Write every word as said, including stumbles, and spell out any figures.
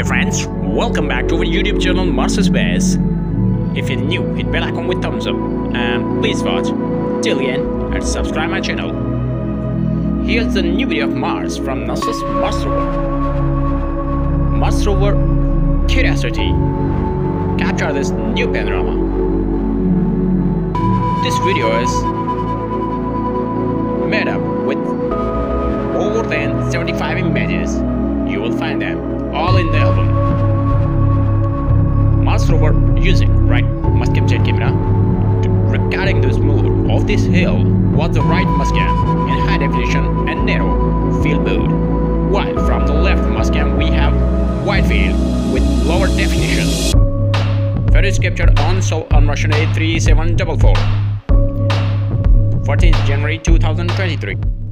friends, welcome back to our YouTube channel Mars Perseverance. If you're new, hit bell icon with thumbs up and please watch till the end and subscribe my channel. Here's the new video of Mars from NASA's Mars Rover. Mars Rover Curiosity capture this new panorama. This video is made up with more than seventy-five images. You will find them all in the album. Mars Rover using right Muscam jet camera to recording the smooth of this hill was the right Muscam in high definition and narrow field mode, while from the left Muscam we have wide field with lower definition. Footage captured on Seoul on Russian A three seven four four, fourteenth January two thousand twenty-three.